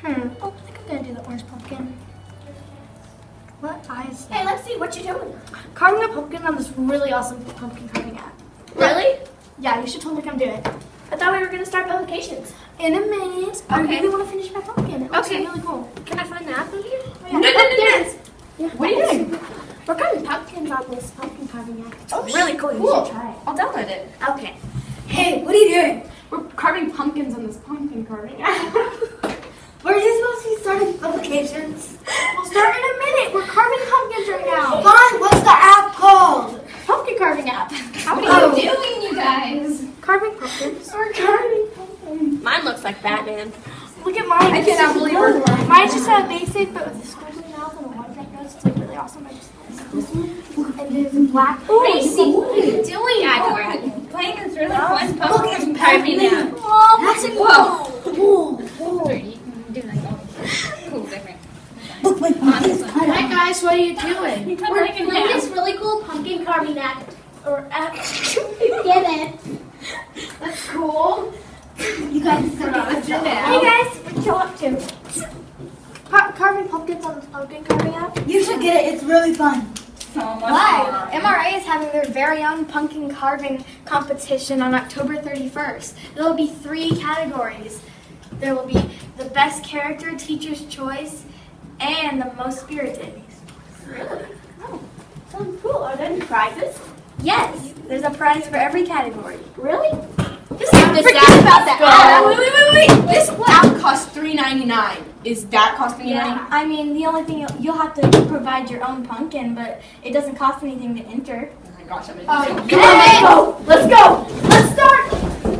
Oh, I think I'm gonna do the orange pumpkin. What eyes? Hey, let's see what you're doing. Carving a pumpkin on this really awesome pumpkin carving app. Really? Yeah, you should totally come do it. I thought we were gonna start publications. In a minute. I Okay. really want to finish my pumpkin. It looks really cool. Can I find the app in here? Oh, yeah. No. There it is. Yeah. What are you doing? We're carving pumpkins on this pumpkin carving app. It's Oh, really cool. You should try it. I'll download it. Okay. Hey, what are you doing? We're carving pumpkins on this pumpkin carving app. We're just supposed to be starting publications. We'll start in a minute. We're carving pumpkins right now. Fine, what's the app called? Pumpkin carving app. How are you doing, you guys? Carving pumpkins. We're carving pumpkins. Mine looks like Batman. Look at mine. I cannot believe we're carving. Mine's just a basic, but with the squiggly mouth and a watermelon nose. It's like really awesome. I just and there's a black. Macy, what are you doing? Yeah, we're playing this really fun pumpkin carving app. Oh, what's it? Whoa. You can do like all cool different. Look, my pumpkin's cut Hi out. guys, what are you doing? We're playing this really cool pumpkin carving app. Or app. Get it. That's cool. You guys suck at Hey guys, what you up to? Carving pumpkins on this pumpkin carving app. You should get it. It's really fun. so much Why? MRA is having their very own pumpkin carving competition on October 31st. There will be 3 categories. There will be the best character, teacher's choice, and the most spirited. Really? Oh, sounds cool. Are there any prizes? Yes, there's a prize for every category. Really? This Forget app. about that app. Wait. This app costs $3.99. Is that costing you money? Yeah, I mean, the only thing you'll have to provide your own pumpkin, but it doesn't cost anything to enter. Oh my gosh, I'm Oh, gonna come on, let's go! Let's go! Let's start!